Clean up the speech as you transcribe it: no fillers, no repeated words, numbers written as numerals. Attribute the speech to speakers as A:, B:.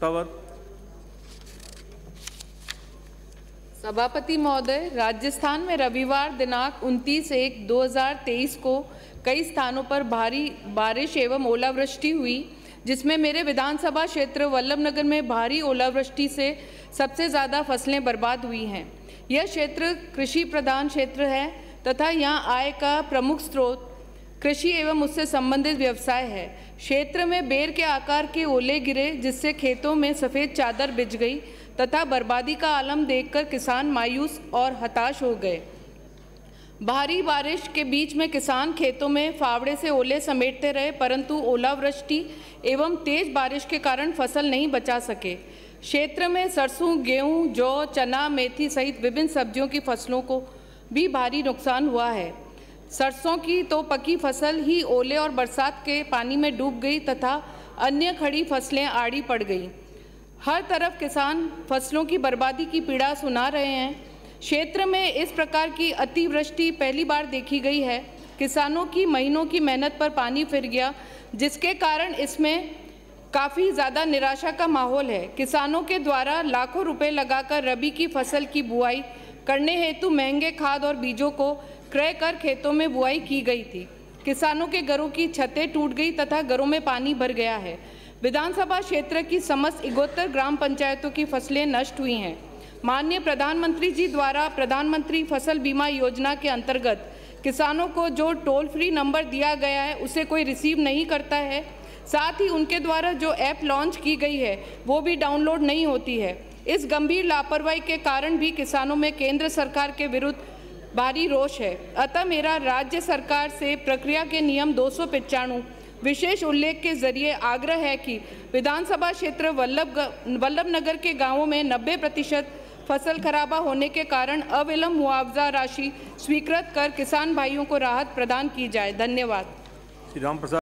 A: शेखावत।
B: सभापति महोदय, राजस्थान में रविवार दिनांक 29/1/2023 को कई स्थानों पर भारी बारिश एवं ओलावृष्टि हुई, जिसमें मेरे विधानसभा क्षेत्र वल्लभनगर में भारी ओलावृष्टि से सबसे ज़्यादा फसलें बर्बाद हुई हैं। यह क्षेत्र कृषि प्रधान क्षेत्र है तथा यहाँ आय का प्रमुख स्रोत कृषि एवं उससे संबंधित व्यवसाय है। क्षेत्र में बेर के आकार के ओले गिरे, जिससे खेतों में सफ़ेद चादर बिछ गई तथा बर्बादी का आलम देखकर किसान मायूस और हताश हो गए। भारी बारिश के बीच में किसान खेतों में फावड़े से ओले समेटते रहे, परंतु ओलावृष्टि एवं तेज बारिश के कारण फसल नहीं बचा सके। क्षेत्र में सरसों, गेहूं, जौ, चना, मेथी सहित विभिन्न सब्जियों की फसलों को भी भारी नुकसान हुआ है। सरसों की तो पकी फसल ही ओले और बरसात के पानी में डूब गई तथा अन्य खड़ी फसलें आड़ी पड़ गई। हर तरफ किसान फसलों की बर्बादी की पीड़ा सुना रहे हैं। क्षेत्र में इस प्रकार की अतिवृष्टि पहली बार देखी गई है। किसानों की महीनों की मेहनत पर पानी फिर गया, जिसके कारण इसमें काफ़ी ज़्यादा निराशा का माहौल है। किसानों के द्वारा लाखों रुपए लगाकर रबी की फसल की बुआई करने हेतु महंगे खाद और बीजों को क्रय कर खेतों में बुआई की गई थी। किसानों के घरों की छतें टूट गई तथा घरों में पानी भर गया है। विधानसभा क्षेत्र की समस्त 71 ग्राम पंचायतों की फसलें नष्ट हुई हैं। माननीय प्रधानमंत्री जी द्वारा प्रधानमंत्री फसल बीमा योजना के अंतर्गत किसानों को जो टोल फ्री नंबर दिया गया है उसे कोई रिसीव नहीं करता है। साथ ही उनके द्वारा जो ऐप लॉन्च की गई है वो भी डाउनलोड नहीं होती है। इस गंभीर लापरवाही के कारण भी किसानों में केंद्र सरकार के विरुद्ध भारी रोष है। अतः मेरा राज्य सरकार से प्रक्रिया के नियम 295 विशेष उल्लेख के जरिए आग्रह है कि विधानसभा क्षेत्र वल्लभनगर के गांवों में 90% फसल खराबा होने के कारण अविलंब मुआवजा राशि स्वीकृत कर किसान भाइयों को राहत प्रदान की जाए। धन्यवाद।
A: श्री राम प्रसाद।